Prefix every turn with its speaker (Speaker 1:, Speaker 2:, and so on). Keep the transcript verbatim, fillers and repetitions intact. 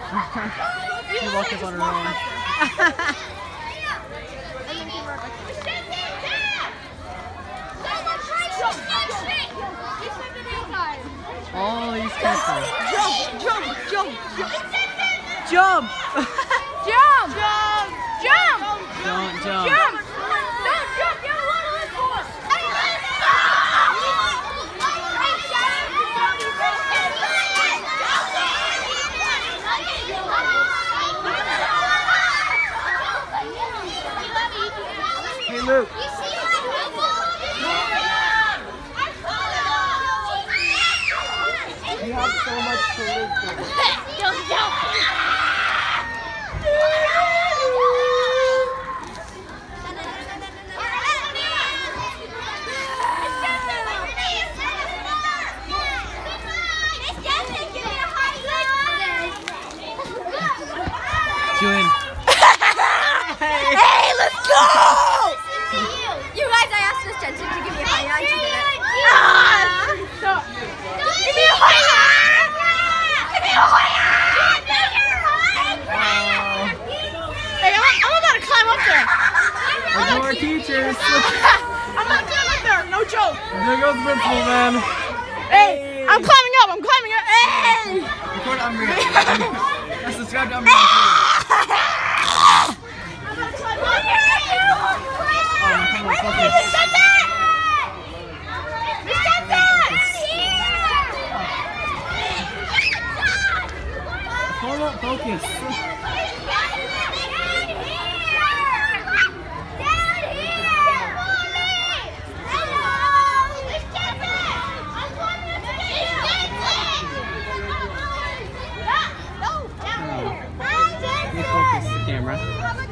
Speaker 1: She walked up on her own. All these people.
Speaker 2: Jump, jump, jump, jump.
Speaker 1: Jump!
Speaker 2: Jump! Jump! Jump!
Speaker 1: Don't jump.
Speaker 2: Jump! Don't jump! You don't want to live for it.
Speaker 1: Hey, Luke. You have so much to live for.
Speaker 2: Don't jump!
Speaker 1: Julian.
Speaker 2: Hey. Hey, let's go! You guys, I asked Miss Jensen to give me a high nine. She did it. Ah! Stop. Give me a high nine! Give me a high nine! Hey, I'm, I'm about to climb up there.
Speaker 1: There's more teachers.
Speaker 2: I'm about to climb up there. No joke.
Speaker 1: There goes the principal, man.
Speaker 2: Hey, I'm climbing up. I'm climbing up. Hey!
Speaker 1: Record Umbria. Let's subscribe to Umbria. Hold up, focus. Focus the camera.